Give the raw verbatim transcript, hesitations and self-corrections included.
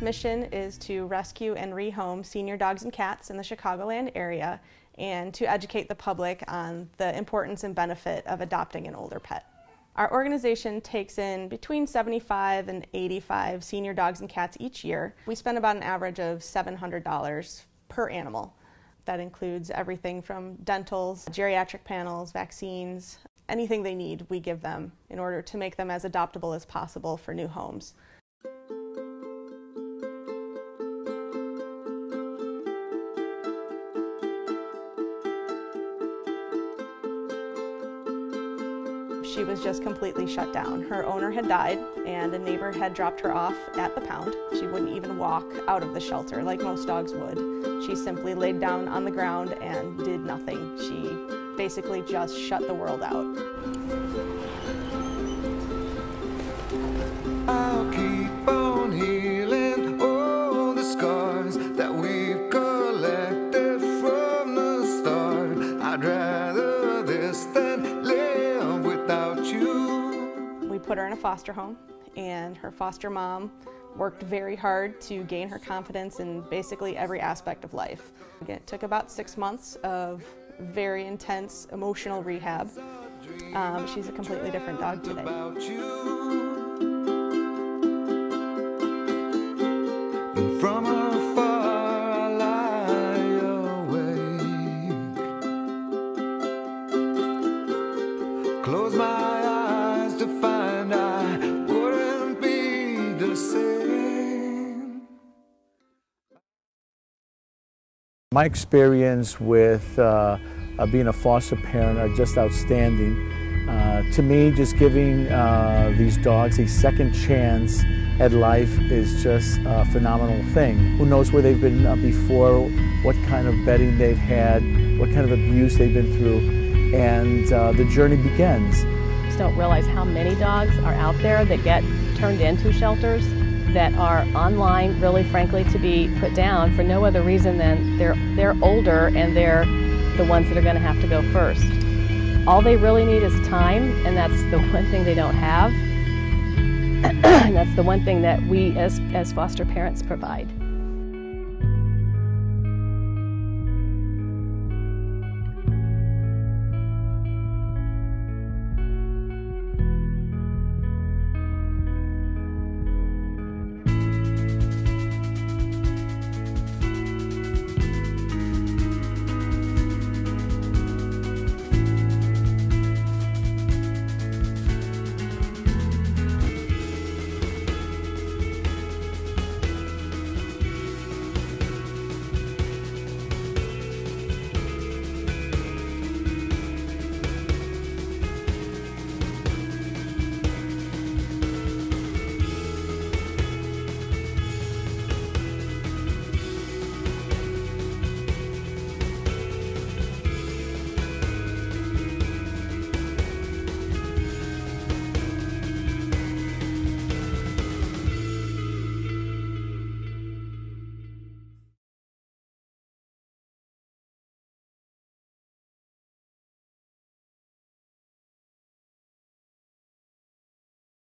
mission is to rescue and rehome senior dogs and cats in the Chicagoland area and to educate the public on the importance and benefit of adopting an older pet. Our organization takes in between seventy-five and eighty-five senior dogs and cats each year. We spend about an average of seven hundred dollars per animal. That includes everything from dentals, geriatric panels, vaccines, anything they need we give them in order to make them as adoptable as possible for new homes. She was just completely shut down. Her owner had died and a neighbor had dropped her off at the pound. She wouldn't even walk out of the shelter like most dogs would. She simply laid down on the ground and did nothing. She basically just shut the world out. I'll keep on healing all the scars that we've collected from the start. I'd rather this than live without you. We put her in a foster home, and her foster mom worked very hard to gain her confidence in basically every aspect of life. It took about six months of very intense emotional rehab. Um, she's a completely different dog today. From afar I lie awake, close my eyes to find I wouldn't be the same. My experience with uh, uh, being a foster parent are just outstanding. Uh, to me, just giving uh, these dogs a second chance at life is just a phenomenal thing. Who knows where they've been uh, before, what kind of bedding they've had, what kind of abuse they've been through, and uh, the journey begins. Just don't realize how many dogs are out there that get turned into shelters that are online, really frankly, to be put down for no other reason than they're, they're older and they're the ones that are going to have to go first. All they really need is time, and that's the one thing they don't have. And that's the one thing that we as, as foster parents provide.